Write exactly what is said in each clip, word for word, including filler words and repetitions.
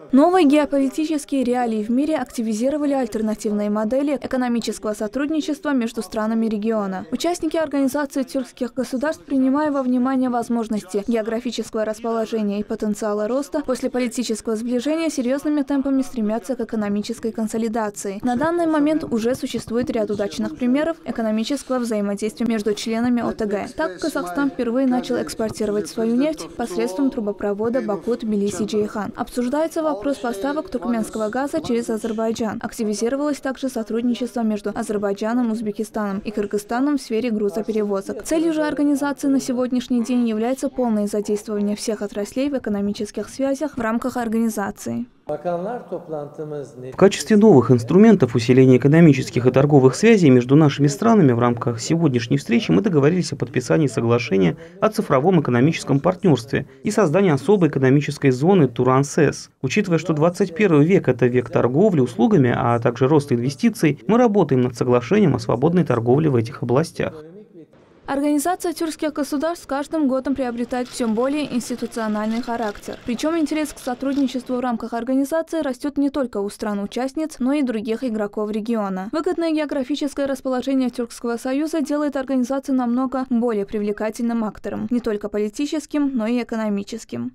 Новые геополитические реалии в мире активизировали альтернативные модели экономического сотрудничества между странами региона. Участники Организации тюркских государств, принимая во внимание возможности географического расположения и потенциала роста, после политического сближения серьезными темпами стремятся к экономической консолидации. На данный момент уже существует ряд удачных примеров экономического взаимодействия между членами ОТГ. Так, Казахстан впервые начал экспортировать свою нефть посредством трубопровода Баку-Тбилиси-Джейхан. Обсуждается вопрос Вопрос поставок туркменского газа через Азербайджан. Активизировалось также сотрудничество между Азербайджаном, Узбекистаном и Кыргызстаном в сфере грузоперевозок. Целью же организации на сегодняшний день является полное задействование всех отраслей в экономических связях в рамках организации. В качестве новых инструментов усиления экономических и торговых связей между нашими странами в рамках сегодняшней встречи мы договорились о подписании соглашения о цифровом экономическом партнерстве и создании особой экономической зоны Туран-СЭС. Учитывая, что двадцать первый век – это век торговли услугами, а также роста инвестиций, мы работаем над соглашением о свободной торговле в этих областях. Организация тюркских государств с каждым годом приобретает все более институциональный характер. Причем интерес к сотрудничеству в рамках организации растет не только у стран-участниц, но и других игроков региона. Выгодное географическое расположение Тюркского союза делает организацию намного более привлекательным актором, не только политическим, но и экономическим.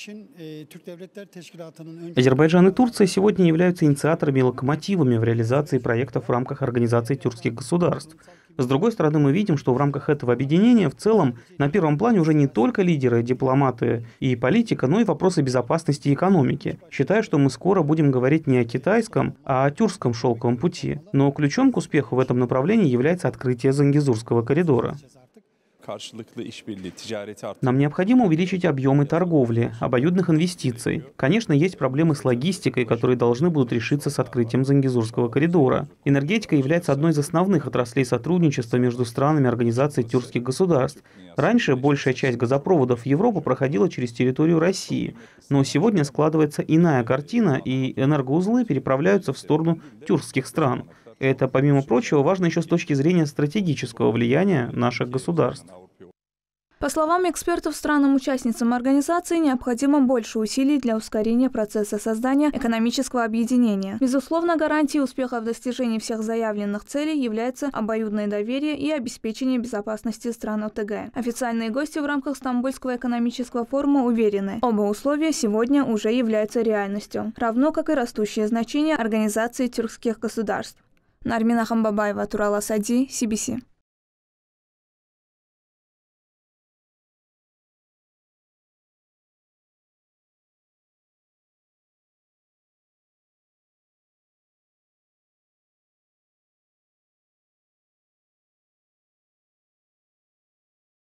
Азербайджан и Турция сегодня являются инициаторами и локомотивами в реализации проектов в рамках Организации тюркских государств. С другой стороны, мы видим, что в рамках этого объединения в целом на первом плане уже не только лидеры, дипломаты и политика, но и вопросы безопасности и экономики. Считаю, что мы скоро будем говорить не о китайском, а о тюркском шелковом пути. Но ключом к успеху в этом направлении является открытие Зангезурского коридора. Нам необходимо увеличить объемы торговли, обоюдных инвестиций. Конечно, есть проблемы с логистикой, которые должны будут решиться с открытием Зангезурского коридора. Энергетика является одной из основных отраслей сотрудничества между странами Организации тюркских государств. Раньше большая часть газопроводов в Европу проходила через территорию России, но сегодня складывается иная картина, и энергоузлы переправляются в сторону тюркских стран. Это, помимо прочего, важно еще с точки зрения стратегического влияния наших государств. По словам экспертов, странам-участницам организации необходимо больше усилий для ускорения процесса создания экономического объединения. Безусловно, гарантией успеха в достижении всех заявленных целей является обоюдное доверие и обеспечение безопасности стран ОТГ. Официальные гости в рамках Стамбульского экономического форума уверены, оба условия сегодня уже являются реальностью, равно как и растущее значение Организации тюркских государств. Нармина Хамбабаева, Турал Асади, Си Би Си.